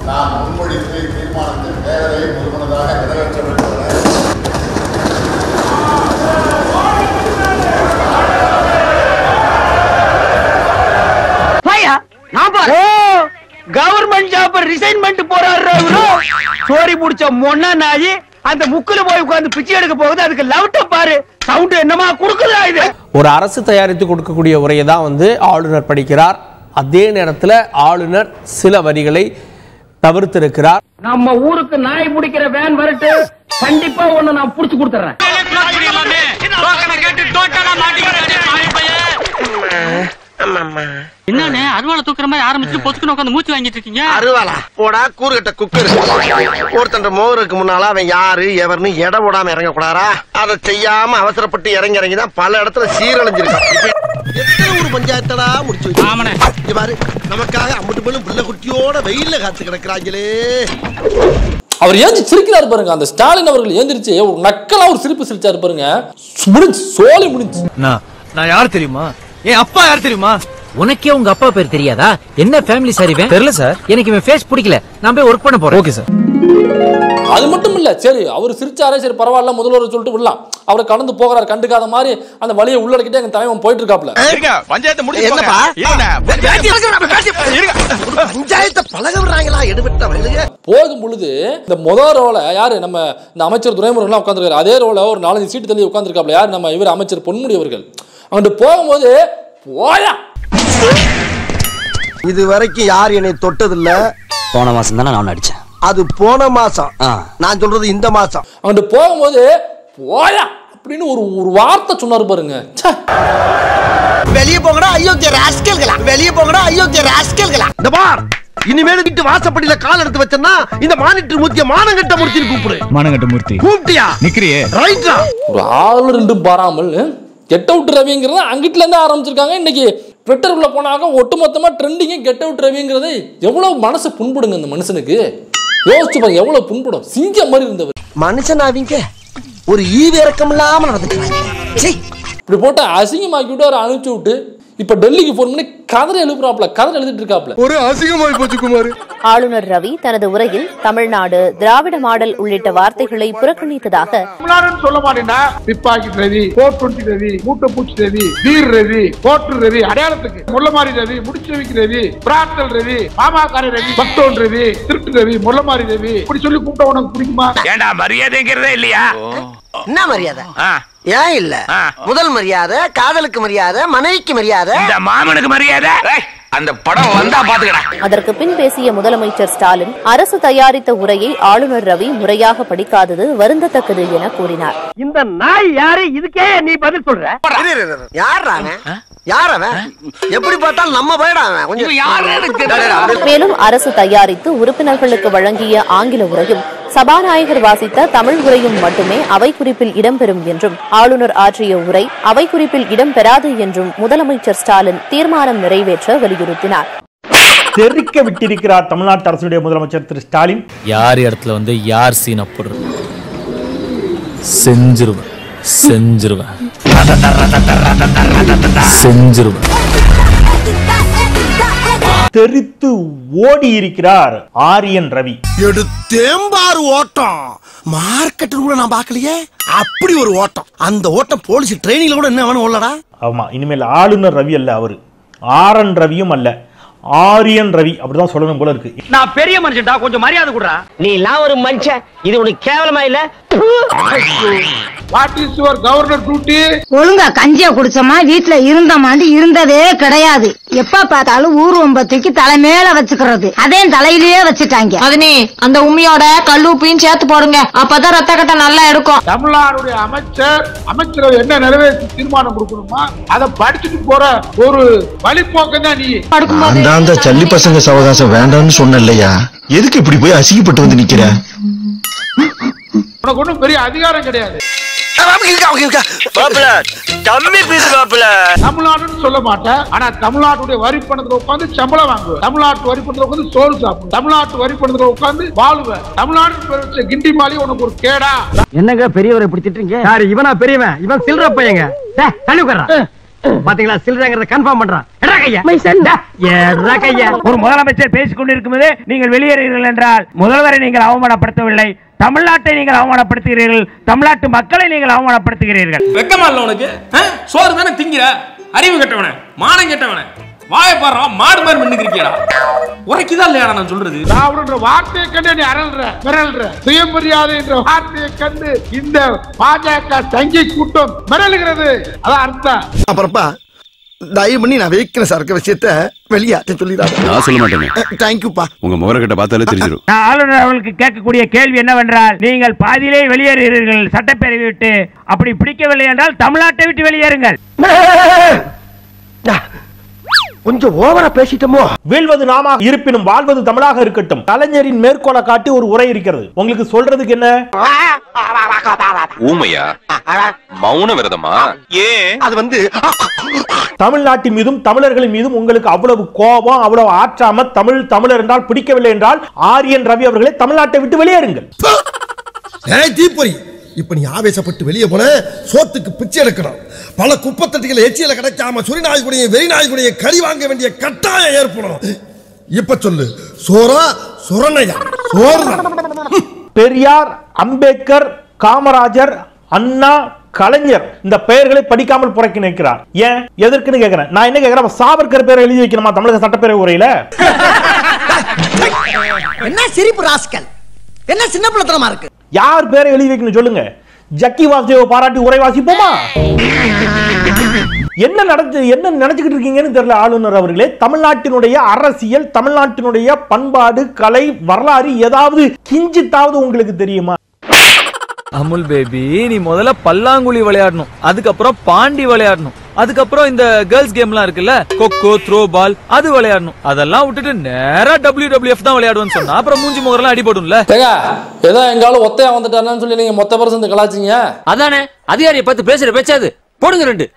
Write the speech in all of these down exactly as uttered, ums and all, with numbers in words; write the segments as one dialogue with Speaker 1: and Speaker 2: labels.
Speaker 1: நான் முன்மொழிந்த தீர்மானத்தின் வேலையை ஒருமனதாக நிறைவேற்றப்பட்டுள்ளன.
Speaker 2: கவர்மெண்ட் ஜாப் ரிசைன் பண்ணிட்டு போறாரு. சோரி முடிச்ச மொன்னா நாயி அந்த முக்குல போய் உட்கார்ந்து பிச்சை எடுக்க போகுது. அதுக்கு லவுட்ட பாரு, சவுண்ட் என்னமா குடுக்குதா இது?
Speaker 3: ஒரு அரசு தயாரித்து கொடுக்கக்கூடிய உரையை தான் வந்து ஆளுநர் படிக்கிறார். அதே நேரத்தில் ஆளுநர் சில வரிகளை தவிர்த்திருக்கிறார்.
Speaker 2: நம்ம ஊருக்கு நாய் பிடிக்கிற வேன் வரட்டு, கண்டிப்பா ஒண்ணு நான் புடிச்சு கொடுத்துறேன்.
Speaker 4: என்னன்னு அருவாளை தூக்குற மாதிரி ஆரம்பிச்சு பொத்துக்கு உட்காந்து மூச்சு வாங்கிட்டு இருக்கீங்க?
Speaker 5: அருவாளா போடா கூறுகட்ட குக்கர். ஒருத்தன் மோருக்கு முன்னால அவன் யாரு எவர்னு எடை போடாம இறங்க கூடாரா? அதை செய்யாம அவசரப்பட்டு இறங்கி இறங்கிதான் பல இடத்துல சீரழிஞ்சிருக்கான். எத்தனை ஊர் பஞ்சாயத்தடா முடிச்சு வச்சு பாரு. நமக்காக அம்பட்டு போலும் பிள்ளை குட்டியோட வெயில்ல காத்து கிடக்குறாங்களே.
Speaker 6: அவர் ஏஞ்சி சிரிக்கிறாரு பாருங்க. அந்த ஸ்டாலின் அவர்கள் ஏந்திரிச்சு ஒரு நக்கலா ஒரு சிரிப்பு சிரிச்சாரு பாருங்க. முடிஞ்சு சோலி முடிஞ்சு.
Speaker 2: நான் யார் தெரியுமா? என் அப்பா யார் தெரியுமா?
Speaker 7: உனக்கே உங்க அப்பா பேர் தெரியாதா? என்ன ஃபேமிலி சார் இவன்? தெரியல சார். எனக்கு இவன் ஃபேஸ் பிடிக்கல. நான் போய் ஒர்க் பண்ண போறேன். Okay sir. அது மட்டும் இல்ல, சரி அவர் சிரிச்சாரே, சரி பரவாயில்ல முதல்வர் சொல்லிட்டு விடலாம். அவரை கடந்து போகிறார் கண்டுக்காத மாதிரி அந்த வழியை உள்ளடக்கிட்டே எங்க தலைவன் போயிட்டு இருக்காப்ல.
Speaker 5: பஞ்சாயத்து முடிச்சு பஞ்சாயத்தை பழக விடுறாங்களா? எடுபட்ட வயலுங்க
Speaker 6: போகும் பொழுது இந்த முதல் ரோல யாரு நம்ம இந்த அமைச்சர் துரைமுருகன் உட்காந்துருக்காரு. அதே ரோல ஒரு நாலஞ்சு சீட்டு தள்ளி உட்காந்துருக்காப்ல யார்? நம்ம இவர் அமைச்சர் பொன்முடி அவர்கள். அங்கிட்டு போகும்போது போயா
Speaker 5: இது வரைக்கும் யார் என்னை தொட்டதில்ல.
Speaker 7: போன மாசம் தானே நான் அடிச்சேன்.
Speaker 5: அது போன மாசம். நான் சொல்றது இந்த மாசம்.
Speaker 6: அங்கிட்டு போகும்போது போயா அப்படின்னு ஒரு ஒரு வார்த்தை சொன்னாரு பாருங்க.
Speaker 5: வெளியே போங்கடா அயோக்கிய ராஸ்கல்களா, வெளியே போங்கடா அயோக்கிய ராஸ்கல்களா. இந்த பார், இனிமேல் வீட்டு வாசப்படியில கால் எடுத்து வச்சேன்னா இந்த மானிட்டர் மூர்த்திய மானங்கட்ட மூர்த்தி கூப்பிடு. மானங்கட்ட மூர்த்தி கூப்பிட்டியா? நிக்கிறியே ரைட்டா.
Speaker 6: ஒரு ஆளு ரெண்டும் பாராமல் கெட் அவுட் ரவிங்கிறத அங்கிட்டுல இருந்து ஆரம்பிச்சிருக்காங்க. இன்னைக்கு ட்விட்டருக்குள்ள போனாக்க ஒட்டுமொத்தமா ட்ரெண்டிங்க கெட் அவுட் ரவிங்கிறது எவ்வளவு மனசு புண்படுங்க இந்த மனுஷனுக்கு. யோசிச்சு பாருங்க எவ்வளவு புண்படும். சிங்கம் மாதிரி இருந்தவர்
Speaker 5: மனுஷன். அவங்க ஒரு ஈவு இறக்கம் இல்லாம நடந்துக்கிறாங்க.
Speaker 6: இப்படி போட்டு அசிங்கமாக்கி விட்டு அவரை அனுப்பிச்சு விட்டு இப்ப டெல்லிக்கு போன் பண்ணி கதரை எழுப்புறாப்ல, கதரை எழுதிட்டு இருக்காப்ல. ஒரு அசிங்கமாய் போச்சு குமார்.
Speaker 8: ஆளுநர் ரவி தனது உரையில் தமிழ்நாடு திராவிட மாடல் உள்ளிட்ட வார்த்தைகளை புறக்கணித்ததாக
Speaker 9: சொல்ல மாட்டேன்னா pickpocket Ravi, four twenty Ravi, மூட்டை பூச்சி ரவி, வீர் ரவி, போற்று ரவி, அடையாளத்துக்கு முள்ளமாரி ரவி, முடிச்சவிக்கு ரவி, பிரார்த்தல் ரவி, மாமாக்கார ரவி, பக்தோன் ரவி, திருட்டு ரவி, முள்ளமாரி ரவி இப்படி சொல்லி கூப்பிட்ட உனக்கு பிடிக்குமா?
Speaker 2: ஏண்டா மரியாதைங்கிறதே இல்லையா?
Speaker 5: என்ன மரியாதை? ஏன் இல்ல? முதல் மரியாதை காதலுக்கு மரியாதை, மனைவிக்கு மரியாதை,
Speaker 2: இந்த மாமனுக்கு மரியாதை. அந்த படம் வந்தா பாத்துக்கடா.
Speaker 8: அதற்கு பின் பேசிய முதலமைச்சர் ஸ்டாலின் அரசு தயாரித்த உரையை ஆளுநர் ரவி முறையாக படிக்காதது வருந்தத்தக்கது என கூறினார்.
Speaker 2: இந்த நாய் யாரு? இதுக்கே நீ பதில் சொல்ற?
Speaker 5: யார் அவன்? யார் அவன்? எப்படி பார்த்தாலும் நம்ம பயடா அவன். கொஞ்சம்
Speaker 8: மேலும் அரசு தயாரித்து உறுப்பினர்களுக்கு வழங்கிய ஆங்கில உரையும் சபாநாயகர் வாசித்த தமிழ் உரையும் மட்டுமே அவை குறிப்பில் இடம்பெறும் என்றும் ஆளுநர் ஆற்றிய உரை அவை குறிப்பில் இடம்பெறாது என்றும் முதலமைச்சர் ஸ்டாலின் தீர்மானம் நிறைவேற்ற வலியுறுத்தினார்.
Speaker 10: தெரிவிக்க விட்டிருக்கிறார் தமிழ்நாட்டு அரசுடைய முதலமைச்சர் திரு ஸ்டாலின்.
Speaker 11: யார் இடத்துல வந்து யார் சீன் போடுறது செஞ்சிருவேன் செஞ்சிருவேன் செஞ்சிருவேன்.
Speaker 10: தெரித்து ஓடி இருக்கிறார் ஆரியன் ரவி.
Speaker 5: எடுத்தேம்பாரு ஓட்டம் மார்க்கெட் கூட நான் பார்க்கலையே. அப்படி ஒரு ஓட்டம். அந்த ஓட்டம் போலீஸ் ட்ரைனிங்ல கூட என்ன வேணும் ஓடலடா.
Speaker 10: ஆமா, இனிமேல் ஆளுநர் ரவி அல்ல, அவரு ஆரன் ரவியும் அல்ல, ஆரியன் ரவி அப்படிதான் சொல்லணும் போல இருக்கு.
Speaker 2: நான் பெரிய மனுஷன்டா, கொஞ்சம் மரியாதை குடுறா. நீ எல்லாம் ஒரு மனுஷன், இது உனக்கு கேவலமா இல்ல?
Speaker 9: What is your governor duty?
Speaker 12: ஒழுங்கா கஞ்சியா குடிச்சோமா வீட்டுல இருந்தமாண்டி இருந்ததே கிடையாது. எப்ப பார்த்தாலும் ஊர் ஒன்பத்துக்கு தலை மேல வச்சுக்கிறது, அதே தலையிலேயே வச்சுட்டாங்க.
Speaker 13: அதனே அந்த உண்மையோட கல்லூப்பையும் சேர்த்து போடுங்க, அப்பதான் ரத்த கட்ட நல்லா எடுக்கும்.
Speaker 9: தமிழ்நாடுடைய அமைச்சர் அமைச்சரவை என்ன நிறைவேற்றி தீர்மானம் கொடுக்கணுமா அதை படிச்சுட்டு போற ஒரு வழிபோக்கம் தான் நீ.
Speaker 14: அந்த சல்லி பசங்க சவகாசம் வேண்டாம்னு சொன்ன இல்லையா? எதுக்கு இப்படி போய் அசிங்கப்பட்டு வந்து நிக்கிற?
Speaker 9: உனக்கு ஒன்றும் பெரிய அதிகாரம் கிடையாது. தமிழ்நாடுன்னு சொல்ல மாட்டேன், ஆனா தமிழ்நாட்டுடைய வரி பணத்துல உட்காந்து சம்பளம் வாங்குவேன், தமிழ்நாட்டு வரி பணத்துல உட்காந்து சோறு சாப்பிடுவேன், தமிழ்நாட்டு வரி பணத்துல உட்காந்து வாழுவேன். தமிழ்நாடு கிண்டி மாலி உனக்கு ஒரு கேடா?
Speaker 2: என்னங்க பெரியவரை இப்படி திட்டுறீங்க? யாரு இவனா பெரியவன்? இவன் சில்ற பையங்க. பாத்தீங்களா சில்லறைங்கறத கன்ஃபார்ம் பண்றான். எடா கையா எடா கையா. ஒரு முதலமைச்சர் பேசிக் கொண்டிருக்கும்போது நீங்கள் வெளியேறுகிறீர்கள் என்றால் முதல்வரை நீங்கள் அவமானப்படுத்தவில்லை, தமிழ்நாட்டை நீங்கள் அவமானப்படுத்துகிறீர்கள், தமிழ்நாட்டு மக்களை நீங்கள் அவமானப்படுத்துகிறீர்கள்.
Speaker 6: வெக்கமா இல்ல உனக்கு? சோறு தானே திங்கிற? அறிவு கெட்டவனே, மானம் கெட்டவனே, வாய பாறா மாடு மாதிரி நின்னுக்கிறியடா. உரைக்குதா இல்லையா நான் சொல்றது?
Speaker 9: ராவுன்ற வார்த்தையை கண்டு நீ அரல்ற மிரல்ற. சுயமரியாதை என்ற வார்த்தையை கண்டு இந்த பாஜக சங்கி கூட்டம் மிரளுகிறது. அதான் அர்த்தம்.
Speaker 5: அப்புறப்பா தயவு பண்ணி நான் வைக்கிற சரக்கு விஷயத்த வெளியாட்ட சொல்லிடாத.
Speaker 15: நான் சொல்ல மாட்டேன்.
Speaker 5: தேங்க்யூப்பா.
Speaker 15: உங்க முகரக்கிட்ட பார்த்தாலே தெரிஞ்சிடும்.
Speaker 2: நான் ஆளுநர் அவர்களுக்கு கேட்கக்கூடிய கேள்வி என்னவென்றால், நீங்கள் பாதியிலே வெளியேறுகிறீர்கள் சட்டப்பேரவை விட்டு. அப்படி பிடிக்கவில்லை என்றால் தமிழ்நாட்டை விட்டு வெளியேறுங்கள்.
Speaker 10: கொஞ்சம் ஓவரா பேசிட்டோமோ? வீழ்வது நாம இருப்பினும் வாழ்வது தமிழாக இருக்கட்டும். கலைஞரின் மேற்கோளை காட்டி ஒரு உரை இருக்கிறது. உங்களுக்கு சொல்றதுக்கு என்ன?
Speaker 15: ஊமையா? மௌன விரதமா? ஏன்?
Speaker 5: அது வந்து
Speaker 10: தமிழ்நாட்டின் மீதும் தமிழர்களின் மீதும் உங்களுக்கு அவ்வளவு கோபம், அவ்வளவு ஆற்றாம தமிழ் தமிழர் என்றால் பிடிக்கவில்லை என்றால் ஆரியன் ரவி அவர்களை தமிழ்நாட்டை விட்டு வெளியேறுங்கள்.
Speaker 5: தீப்பொறி இப்ப நீ ஆவேசப்பட்டு வெளியே போன சோத்துக்கு பிச்சை எடுக்கணும். பல குப்பத்தட்டிகள் எச்சியில கிடைக்காம சுரிநாய்குடைய வெறிநாய்குடைய கறி வாங்க வேண்டிய கட்டாயம் ஏற்படும். இப்ப சொல்லு, சோரா சுரணையா? சோறு.
Speaker 10: பெரியார், அம்பேத்கர், காமராஜர், அண்ணா, கலைஞர் இந்த பெயர்களை படிக்காமல் புறக்கி நிற்கிறார். ஏன் எதற்குன்னு கேட்கிறேன். நான் என்ன கேட்கிறேன், சாவர்கர் பேரை எழுதி வைக்கணுமா தமிழக சட்டப்பேரவை உரையில?
Speaker 5: என்ன சிரிப்பு ராஸ்கல், என்ன சின்ன பிள்ளைத்தனமா இருக்கு.
Speaker 10: யார் பேரை எழுதி வைக்கணும் சொல்லுங்க. ஜக்கி வாசுதேவ பாராட்டி உரை வாசிப்போமா? என்ன நடந்து என்ன நினைச்சுக்கிட்டு இருக்கீங்கன்னு தெரியல ஆளுநர் அவர்களே. தமிழ்நாட்டினுடைய அரசியல், தமிழ்நாட்டினுடைய பண்பாடு, கலை, வரலாறு ஏதாவது கிஞ்சித்தாவது உங்களுக்கு தெரியுமா?
Speaker 16: அமுல் பேபி, நீ முதல்ல பல்லாங்குழி விளையாடணும், அதுக்கப்புறம் பாண்டி விளையாடணும், அதுக்கப்புறம் இந்த கேர்ள்ஸ் கேம்லாம் இருக்குல்ல, கொக்கோ, த்ரோ பால், அது விளையாடணும். அதெல்லாம் விட்டுட்டு நேரா டபிள்யூ டபிள்யூ எஃப் தான் விளையாடுவேன்னு சொன்னா அப்புறம் மூஞ்சி முகரெல்லாம் அடிபடும்ல.
Speaker 6: ஏதோ எங்காலும் ஒத்தையா வந்துட்டானு சொல்லி நீங்க மொத்த பேர் சேர்ந்து கலாச்சிங்க.
Speaker 7: அதானே அதிகாரியை பார்த்து பேசுற பேச்சாது போடுங்க ரெண்டு.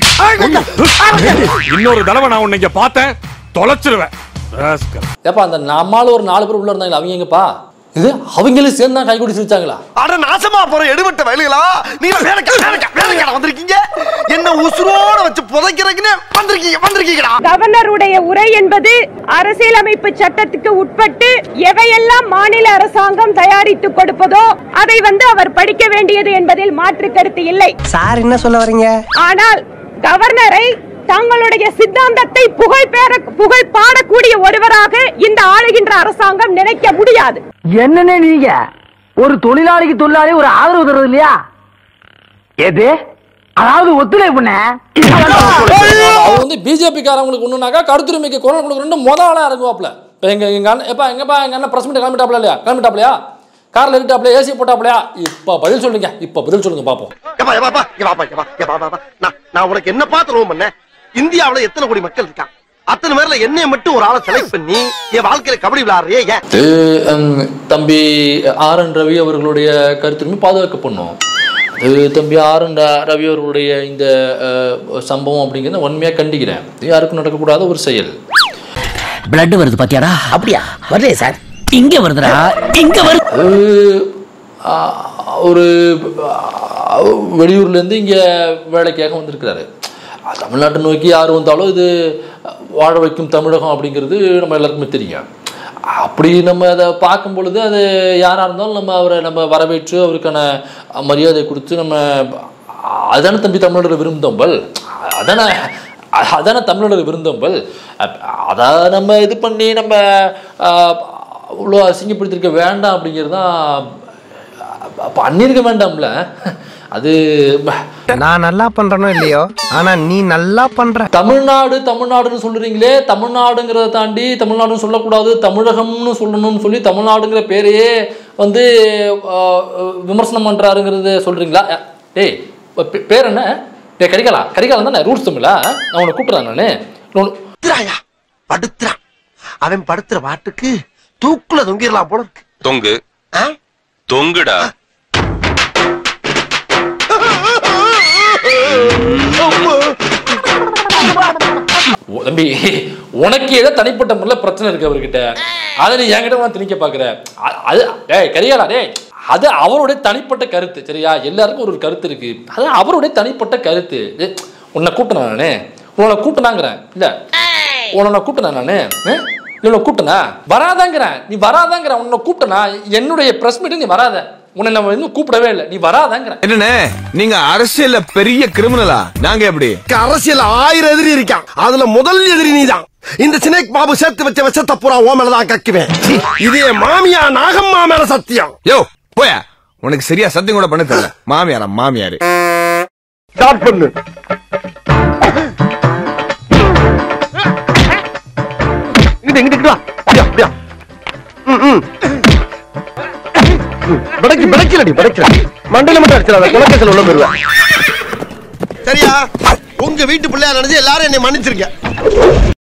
Speaker 17: இன்னொரு தடவை நான் உன்னை பார்த்தேன் தொலைச்சிருவேன்.
Speaker 6: ஏப்பா அந்த நம்மால ஒரு நாலு பேர் உள்ள இருந்தாங்களா, அவங்க எங்கப்பா? இது அவங்களும் சேர்ந்து தான் கைகூடி சிரிச்சாங்களா?
Speaker 5: அட நாசமா போற எடுபட்ட வயலுகளா, நீங்க வேலைக்கா வேலைக்கா வேலைக்கா வந்திருக்கீங்க. என்ன உசுரோட வச்சு புதைக்கிறதுக்குன்னு வந்திருக்கீங்க வந்திருக்கீங்கடா.
Speaker 18: கவர்னருடைய உரை என்பது அரசியலமைப்பு சட்டத்துக்கு உட்பட்டு எவையெல்லாம் மாநில அரசாங்கம் தயாரித்து கொடுப்பதோ அதை வந்து அவர் படிக்க வேண்டியது என்பதில் மாற்று கருத்து இல்லை.
Speaker 19: சார் என்ன சொல்ல வரீங்க?
Speaker 18: ஆனால் கவர்னரை தங்களுடைய சித்தாந்தத்தை புகழ் பேர புகழ் பாடக்கூடிய ஒருவராக இந்த ஆளுகின்ற அரசாங்கம் நினைக்க முடியாது.
Speaker 2: என்னன்னு நீங்க ஒரு தொழிலாளிக்கு தொழிலாளி ஒரு ஆதரவு தருவது இல்லையா? எது அதாவது ஒத்துழைப்பு பண்ண
Speaker 6: அவர் வந்து பிஜேபி காரங்களுக்கு ஒண்ணுனாக்கா கருத்துரிமைக்கு குரல் கொடுக்குறேன்னு முதல் ஆளா இறங்குவாப்ல. இப்போ எங்க எங்க அண்ணன் எப்பா எங்கப்பா எங்க அண்ணன் பிரஸ் மீட் கிளம்பிட்டாப்ல இல்லையா? கிளம்பிட்டாப்லையா? கார்ல இருட்டாப்லையா? ஏசி போட்டாப்லையா? இப்ப பதில் சொல்லுங்க, இப்ப பதில் சொல்லுங்க பாப்போம்.
Speaker 5: நான் உனக்கு என்ன பார்த்து ரோம் பண்ண? இந்தியாவுல எத்தனை கோடி மக்கள் இருக்கா? அத்தனை பேர்ல என்னைய மட்டும் ஒரு ஆளை செலக்ட் பண்ணி என் வாழ்க்கையில கபடி விளையாடுறியே ஏன்?
Speaker 6: தம்பி ஆர் என் ரவி அவர்களுடைய கருத்துரிமை பாதுகாக்கப்படணும். தம்பி ஆர் என் ரவி அவர்களுடைய இந்த சம்பவம் அப்படிங்கிறத உண்மையா கண்டிக்கிறேன். யாருக்கும் நடக்கக்கூடாத ஒரு செயல்.
Speaker 7: பிளட் வருது பாத்தியாடா? அப்படியா? வரலையே சார், இங்க வருதுடா, இங்க வருது.
Speaker 6: ஒரு வெளியூர்ல இருந்து இங்க வேலைக்காக வந்திருக்கிறாரு. தமிழ்நாட்டை நோக்கி யார் வந்தாலும் இது வாழ வைக்கும் தமிழகம் அப்படிங்கிறது நம்ம எல்லாருக்குமே தெரியும். அப்படி நம்ம அதை பார்க்கும் பொழுது அது யாராக இருந்தாலும் நம்ம அவரை நம்ம வரவேற்று அவருக்கான மரியாதை கொடுத்து நம்ம அதான தம்பி தமிழோட விருந்தோம்பல், அதான அதான தமிழோட விருந்தோம்பல். அதை நம்ம இது பண்ணி நம்ம அவ்வளோ அசிங்கப்படுத்திருக்க வேண்டாம் அப்படிங்கிறது தான் பண்ணிருக்க வேண்டாம்ல. அது
Speaker 19: நான் நல்லா பண்றனோ இல்லையோ, ஆனா நீ நல்லா பண்ற.
Speaker 6: தமிழ்நாடு தமிழ்நாடுன்னு சொல்றீங்களே, தமிழ்நாடுங்கிறத தாண்டி தமிழ்நாடுன்னு சொல்லக்கூடாது, தமிழகம்னு சொல்லணும்னு சொல்லி தமிழ்நாடுங்கிற பேரையே வந்து விமர்சனம் பண்றாருங்கிறது சொல்றீங்களா? டேய் பேர் என்ன? டே கரிகாலா, கரிகாலம் தானே ரூட்ஸ் தமிழா? நான் உன்னை கூப்பிடுறேன் நானு.
Speaker 5: படுத்துறான் அவன் படுத்துற பாட்டுக்கு தூக்குல தொங்கிடலாம் போல இருக்கு.
Speaker 15: தொங்கு தொங்குடா.
Speaker 6: தம்பி உனக்கு ஏதோ தனிப்பட்ட முறையில் பிரச்சனை இருக்கு அவர்கிட்ட, அதை நீ என்கிட்ட திணிக்க பாக்குற. அது டேய் கரிகாலா, டேய் அது அவருடைய தனிப்பட்ட கருத்து, சரியா? எல்லாருக்கும் ஒரு கருத்து இருக்கு, அது அவருடைய தனிப்பட்ட கருத்து. உன்னை கூப்பிட்டேன் நானு உன்னை கூப்பிட்டனாங்கிறேன் இல்ல உன்னை நான் கூப்பிட்டேன் நானு இல்லை கூப்பிட்டனா வராதாங்கிறேன் நீ வராதாங்கிற உன்னை கூப்பிட்டனா என்னுடைய பிரஸ் மீட் நீ வராத உன்னை நம்ம இன்னும் கூப்பிடவே இல்லை நீ வராதாங்கிற
Speaker 20: என்னண்ணே நீங்க அரசியல்ல பெரிய கிரிமினலா நாங்க எப்படி
Speaker 5: அரசியல் ஆயிரம் எதிரி இருக்கான் அதுல முதல் எதிரி நீதான் இந்த சினேக் பாபு சேர்த்து வச்ச விஷத்தை பூரா ஓ மேலதான் கக்குவேன் இதே மாமியா நாகம்மா மேல சத்தியம்
Speaker 20: யோ போயா உனக்கு சரியா சத்தியம் கூட பண்ண தெரியல மாமியாரா மாமியாரு
Speaker 5: ஸ்டார்ட் பண்ணு இங்க இங்க வா அப்படியே அப்படியே ம் ம் படக்கு படக்கலடி படக்கல மண்டையில மட்டும் அடிச்சறாத குலக்கேசல உள்ள போடுவா சரியா உங்க வீட்டு பிள்ளையா நினைச்சு எல்லாரும் என்னை மன்னிச்சிருங்க